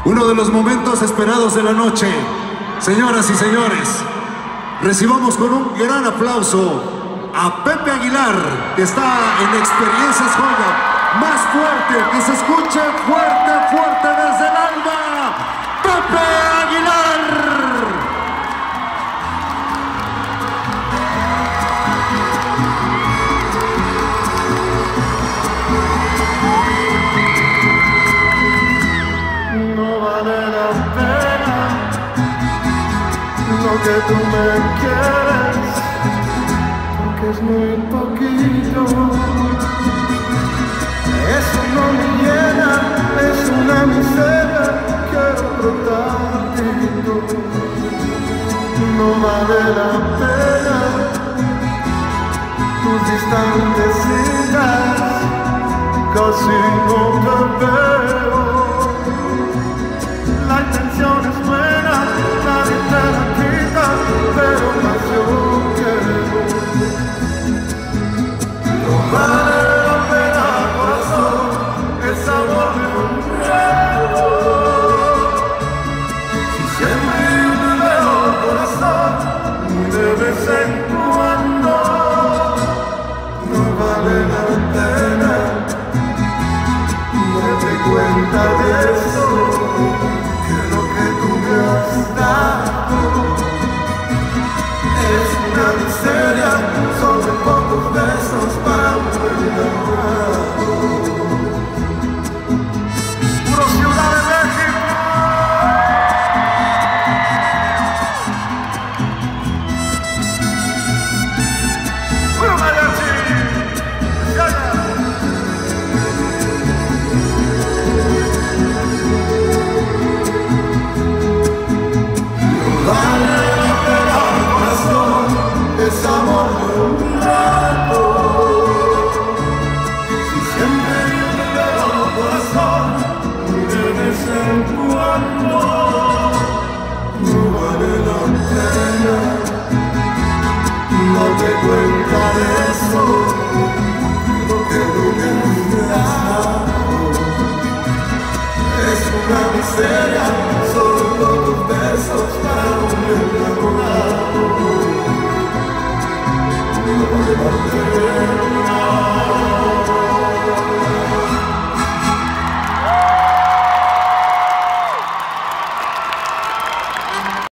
Uno de los momentos esperados de la noche. Señoras y señores, recibamos con un gran aplauso a Pepe Aguilar, que está en Experiencias Joya. Más fuerte, que se escuche fuerte, fuerte desde el alma. Pepe Aguilar. No vale la pena lo que tú me quieres, porque es muy poquito. Eso no me llena, es una miseria, quiero tratarte. No vale la pena tus distantes citas, casi no te veo. La intención es buena, nadie te la quita, pero más yo quiero. No vale la pena, corazón, el sabor de un trago. Si siempre yo te veo, corazón, de vez en cuando, no vale la pena darte cuenta de eso. Son pocos besos para un enamorado. Puro Ciudad de México. Puro mariachi. No vale la pena, corazón, es amor de un rato. Si siempre yo te veo, corazón, de vez en cuando, no vale la pena darte cuenta de eso, lo que nunca me has dado. Es una miseria, solo pocos besos para un enamorado. No vale la pena.